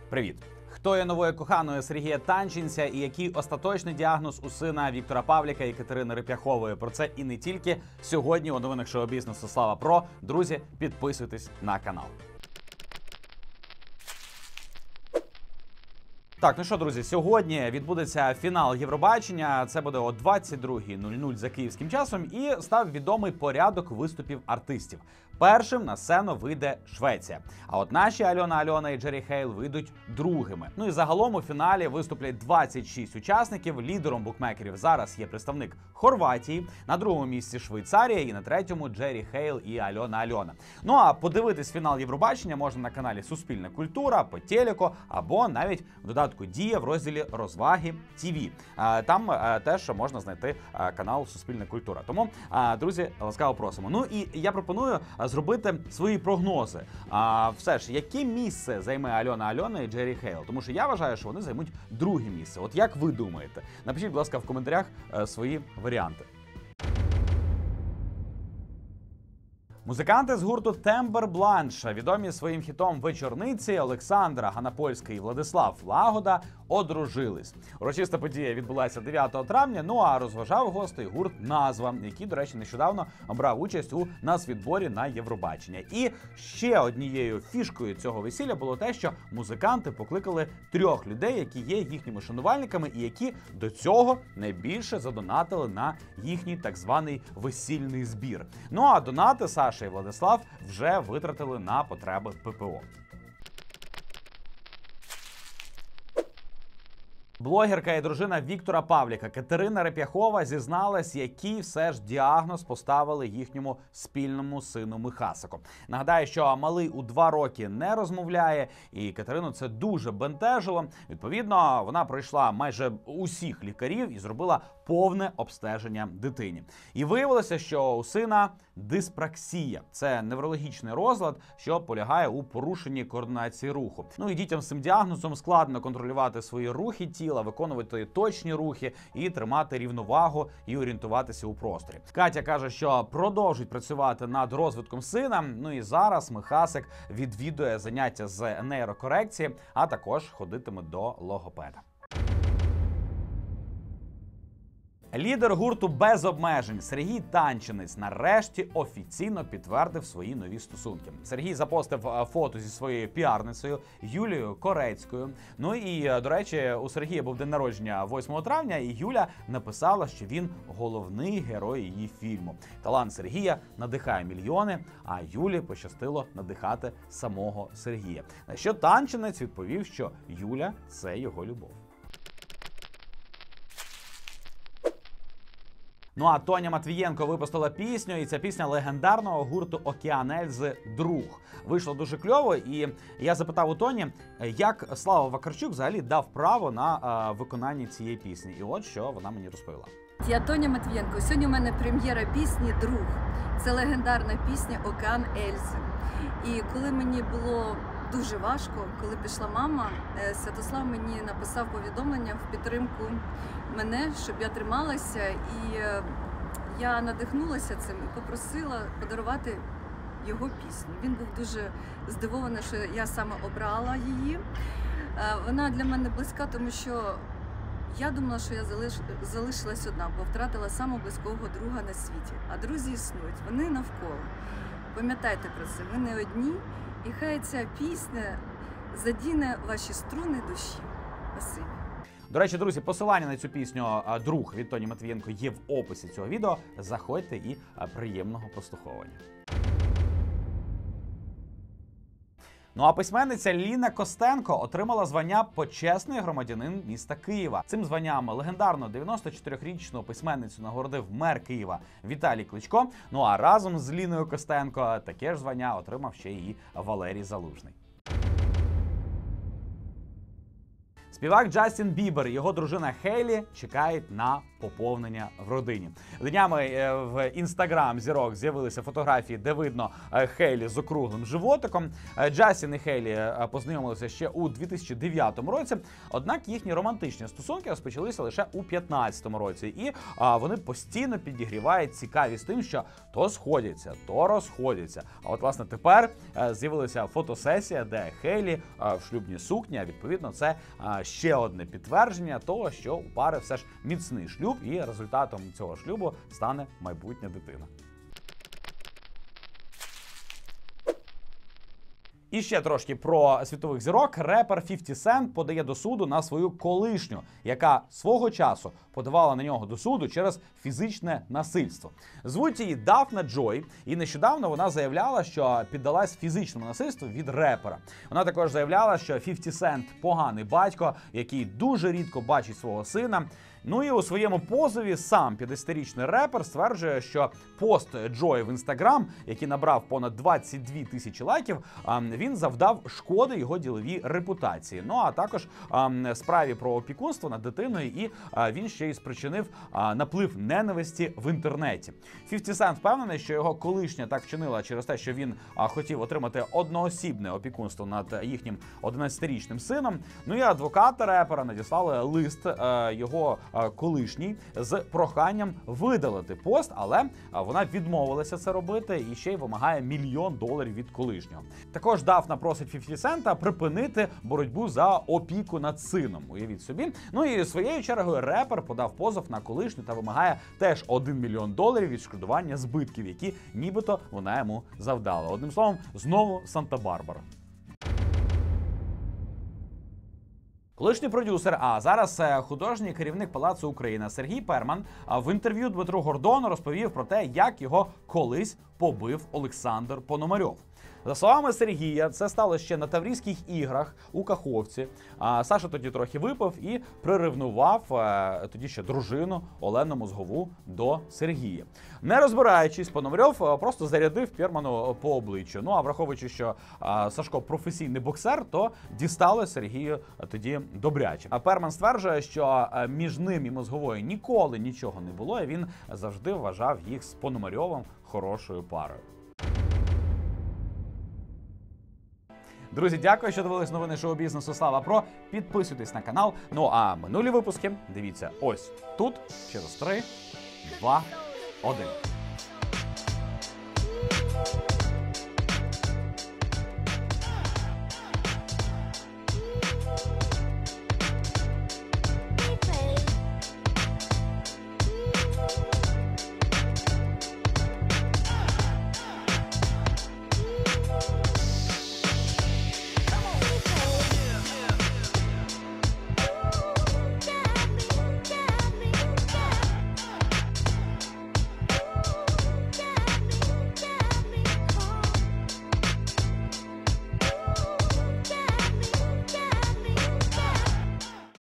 Привіт! Хто є новою коханою Сергія Танченця і який остаточний діагноз у сина Віктора Павліка і Катерини Реп'яхової? Про це і не тільки сьогодні у новинах шоу-бізнесу Слава Про. Друзі, підписуйтесь на канал. Так, ну що, друзі, сьогодні відбудеться фінал Євробачення. Це буде о 22:00 за київським часом. І став відомий порядок виступів артистів. Першим на сцену вийде Швеція. А от наші Альона і Джері Хейл вийдуть другими. Ну і загалом у фіналі виступлять 26 учасників. Лідером букмекерів зараз є представник Хорватії, на другому місці Швейцарія і на третьому Джері Хейл і Альона. Ну а подивитись фінал Євробачення можна на каналі Суспільна культура, по телеку або навіть в додатку Дія в розділі Розваги ТВ. Там теж можна знайти канал Суспільна культура. Тому, друзі, ласкаво просимо. Ну і я пропоную зробити свої прогнози. Все ж, яке місце займе Альона і Джері Хейл? Тому що я вважаю, що вони займуть друге місце. От як ви думаєте? Напишіть, будь ласка, в коментарях свої варіанти. Музиканти з гурту Тембер Бланш, відомі своїм хітом «Вечорниці», Олександра Ганапольська і Владислав Лагода одружились. Урочиста подія відбулася 9 травня, ну а розважав гостей гурт «Назва», який, до речі, нещодавно брав участь у нацвідборі на Євробачення. І ще однією фішкою цього весілля було те, що музиканти покликали 3 людей, які є їхніми шанувальниками і які до цього найбільше задонатили на їхній так званий весільний збір. Ну а донати Саша і Владислав вже витратили на потреби ППО. Блогерка і дружина Віктора Павліка Катерина Реп'яхова зізналась, який все ж діагноз поставили їхньому спільному сину Михасику. Нагадаю, що малий у 2 роки не розмовляє, і Катерину це дуже бентежило. Відповідно, вона пройшла майже усіх лікарів і зробила повне обстеження дитині. І виявилося, що у сина диспраксія. Це неврологічний розлад, що полягає у порушенні координації руху. Ну і дітям з цим діагнозом складно контролювати свої рухи тіла, виконувати точні рухи і тримати рівновагу і орієнтуватися у просторі. Катя каже, що продовжують працювати над розвитком сина. Ну і зараз Михасик відвідує заняття з нейрокорекції, а також ходитиме до логопеда. Лідер гурту «Без обмежень» Сергій Танченець нарешті офіційно підтвердив свої нові стосунки. Сергій запостив фото зі своєю піарницею Юлією Корецькою. Ну і, до речі, у Сергія був день народження 8 травня, і Юля написала, що він головний герой її фільму. Талант Сергія надихає мільйони, а Юлі пощастило надихати самого Сергія. На що Танченець відповів, що Юля – це його любов. Ну а Тоня Матвієнко випустила пісню, і ця пісня легендарного гурту «Океан Ельзи» «Друг». Вийшло дуже кльово, і я запитав у Тоні, як Слава Вакарчук взагалі дав право на виконання цієї пісні. І от що вона мені розповіла. Я Тоня Матвієнко. Сьогодні у мене прем'єра пісні «Друг». Це легендарна пісня «Океан Ельзи». І коли мені було дуже важко, коли пішла мама, Святослав мені написав повідомлення в підтримку мене, щоб я трималася, і я надихнулася цим і попросила подарувати його пісню. Він був дуже здивований, що я саме обрала її. Вона для мене близька, тому що я думала, що я залишилась одна, бо втратила самого близького друга на світі. А друзі існують, вони навколо. Пам'ятайте про це, ви не одні. І хай ця пісня задіне ваші струни душі. Спасибі. До речі, друзі, посилання на цю пісню «Друг» від Тоні Матвієнко є в описі цього відео. Заходьте і приємного прослуховування. Ну а письменниця Ліна Костенко отримала звання «Почесний громадянин міста Києва». Цим званням легендарну 94-річну письменницю нагородив мер Києва Віталій Кличко. Ну а разом з Ліною Костенко таке ж звання отримав ще і Валерій Залужний. Співак Джастін Бібер і його дружина Хейлі чекають на поповнення в родині. Днями в інстаграм зірок з'явилися фотографії, де видно Хейлі з округлим животиком. Джастін і Хейлі познайомилися ще у 2009 році, однак їхні романтичні стосунки розпочалися лише у 2015 році. І вони постійно підігрівають цікавість тим, що то сходяться, то розходяться. А от, власне, тепер з'явилася фотосесія, де Хейлі в шлюбній сукні, а відповідно це ще одне підтвердження того, що у пари все ж міцний шлюб, і результатом цього шлюбу стане майбутня дитина. І ще трошки про світових зірок. Репер 50 Cent подає до суду на свою колишню, яка свого часу подавала на нього до суду через фізичне насильство. Звуть її Дафна Джой, і нещодавно вона заявляла, що піддалась фізичному насильству від репера. Вона також заявляла, що 50 Cent поганий батько, який дуже рідко бачить свого сина. Ну і у своєму позові сам 50-річний репер стверджує, що пост Джої в інстаграм, який набрав понад 22 тисячі лайків, він завдав шкоди його діловій репутації. Ну а також справі про опікунство над дитиною, і він ще й спричинив наплив ненависті в інтернеті. 50 Cent впевнений, що його колишня так вчинила через те, що він хотів отримати одноосібне опікунство над їхнім 11-річним сином. Ну і адвокати репера надіслали лист його колишній з проханням видалити пост, але вона відмовилася це робити і ще й вимагає $1 мільйон від колишнього. Також Дафна просить 50 Cent припинити боротьбу за опіку над сином. Уявіть собі. Ну і своєю чергою репер подав позов на колишню та вимагає теж $1 мільйон відшкодування збитків, які нібито вона йому завдала. Одним словом, знову Санта-Барбара. Колишній продюсер, а зараз художній керівник Палацу Україна Сергій Перман в інтерв'ю Дмитру Гордону розповів про те, як його колись побив Олександр Пономарьов. За словами Сергія, це сталося ще на Таврійських іграх у Каховці. Саша тоді трохи випив і приревнував тоді ще дружину Олену Мозгову до Сергія. Не розбираючись, Пономарьов просто зарядив Перману по обличчю. Ну а враховуючи, що Сашко професійний боксер, то дістало Сергію тоді добряче. А Перман стверджує, що між ним і Мозговою ніколи нічого не було, і він завжди вважав їх з Пономарьовим хорошою парою. Друзі, дякую, що дивились новини шоу-бізнесу Слава Про. Підписуйтесь на канал. Ну а минулі випуски дивіться ось тут через 3, 2, 1.